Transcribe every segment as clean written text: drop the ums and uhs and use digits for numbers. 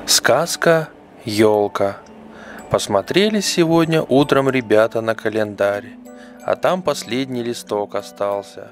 Сказка «Елка». Посмотрели сегодня утром ребята на календарь, а там последний листок остался.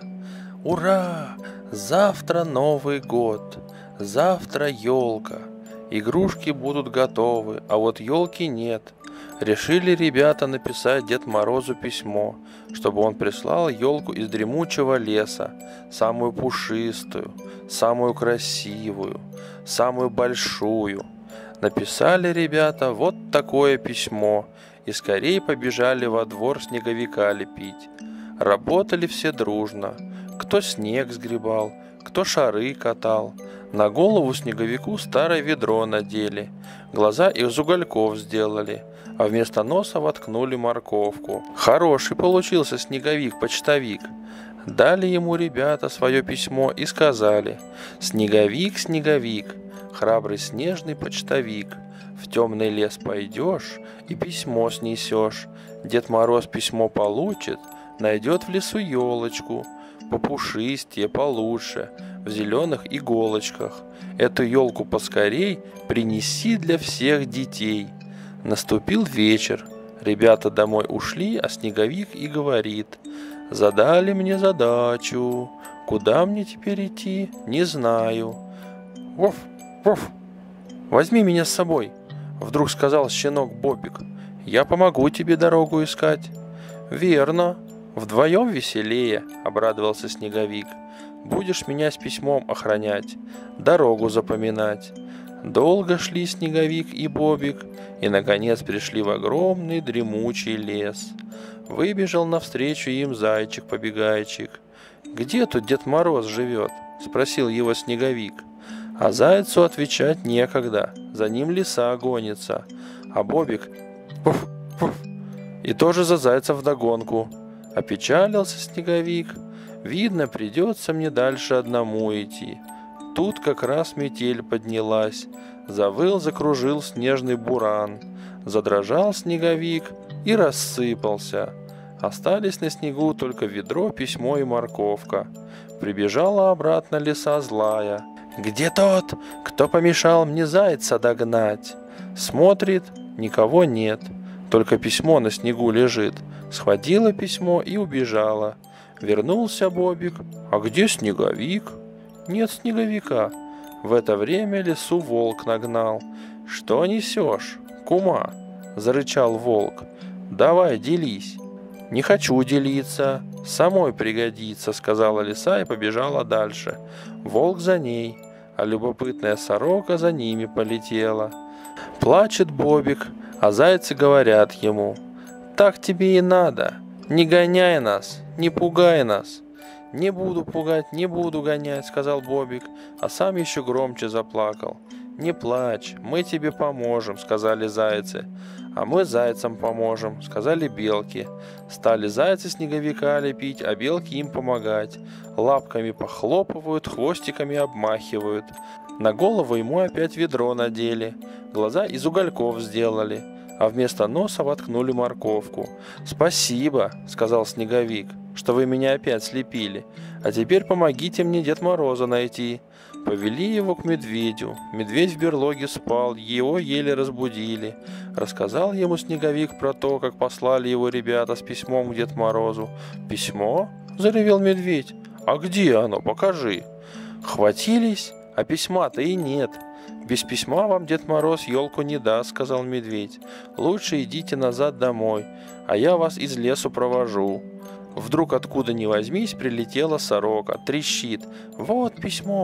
Ура! Завтра Новый год, завтра елка. Игрушки будут готовы, а вот елки нет. Решили ребята написать Дед Морозу письмо, чтобы он прислал елку из дремучего леса, самую пушистую, самую красивую, самую большую. Написали ребята вот такое письмо и скорее побежали во двор снеговика лепить. Работали все дружно. Кто снег сгребал, кто шары катал. На голову снеговику старое ведро надели, глаза из угольков сделали, а вместо носа воткнули морковку. Хороший получился снеговик-почтовик. Дали ему ребята свое письмо и сказали: «Снеговик, снеговик, храбрый снежный почтовик, в темный лес пойдешь и письмо снесешь. Дед Мороз письмо получит, найдет в лесу елочку, попушистее, получше, в зеленых иголочках. Эту елку поскорей принеси для всех детей». Наступил вечер, ребята домой ушли, а снеговик и говорит: «Задали мне задачу, куда мне теперь идти, не знаю». «Воф, воф, возьми меня с собой», — вдруг сказал щенок Бобик. «Я помогу тебе дорогу искать». «Верно, вдвоем веселее», — обрадовался снеговик. «Будешь меня с письмом охранять, дорогу запоминать». Долго шли снеговик и Бобик, и, наконец, пришли в огромный дремучий лес. Выбежал навстречу им зайчик-побегайчик. «Где тут Дед Мороз живет?» — спросил его снеговик. А зайцу отвечать некогда, за ним лиса гонится. А Бобик пуф, пуф, и тоже за зайцем вдогонку. Опечалился снеговик. Видно, придется мне дальше одному идти. Тут как раз метель поднялась. Завыл, закружил снежный буран. Задрожал снеговик и рассыпался. Остались на снегу только ведро, письмо и морковка. Прибежала обратно лиса злая. «Где тот, кто помешал мне зайца догнать?» Смотрит, никого нет, только письмо на снегу лежит. Схватила письмо и убежала. Вернулся Бобик. «А где снеговик?» Нет снеговика. В это время лису волк нагнал. «Что несешь, кума?» – зарычал волк. «Давай, делись». «Не хочу делиться, самой пригодится», – сказала лиса и побежала дальше. Волк за ней, а любопытная сорока за ними полетела. Плачет Бобик, а зайцы говорят ему: «Так тебе и надо, не гоняй нас, не пугай нас». «Не буду пугать, не буду гонять», — сказал Бобик, а сам еще громче заплакал. «Не плачь, мы тебе поможем», — сказали зайцы. «А мы зайцам поможем», — сказали белки. Стали зайцы снеговика лепить, а белки им помогать. Лапками похлопывают, хвостиками обмахивают. На голову ему опять ведро надели, глаза из угольков сделали, а вместо носа воткнули морковку. «Спасибо», — сказал снеговик, — «что вы меня опять слепили. А теперь помогите мне Дед Мороза найти». Повели его к медведю. Медведь в берлоге спал, его еле разбудили. Рассказал ему снеговик про то, как послали его ребята с письмом к Дед Морозу. «Письмо?» – заревел медведь. «А где оно? Покажи». Хватились, а письма-то и нет. «Без письма вам Дед Мороз елку не даст», — сказал медведь. «Лучше идите назад домой, а я вас из лесу провожу». Вдруг откуда ни возьмись прилетела сорока, трещит: вот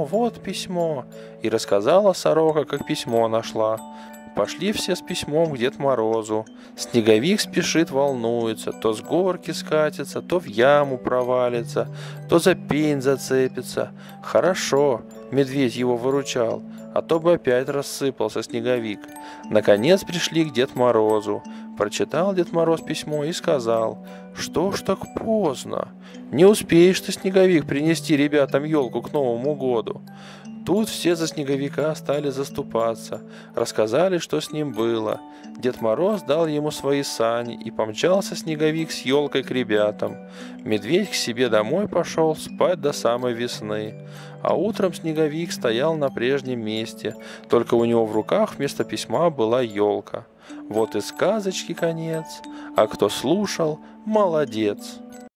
письмо», и рассказала сорока, как письмо нашла. Пошли все с письмом к Дед Морозу. Снеговик спешит, волнуется, то с горки скатится, то в яму провалится, то за пень зацепится. Хорошо, медведь его выручал, а то бы опять рассыпался снеговик. Наконец пришли к Дед Морозу. Прочитал Дед Мороз письмо и сказал: «Что ж так поздно? Не успеешь ты, снеговик, принести ребятам елку к Новому году». Тут все за Снеговика стали заступаться, рассказали, что с ним было. Дед Мороз дал ему свои сани, и помчался Снеговик с елкой к ребятам. Медведь к себе домой пошел спать до самой весны. А утром Снеговик стоял на прежнем месте, только у него в руках вместо письма была елка. Вот и сказочки конец, а кто слушал, молодец.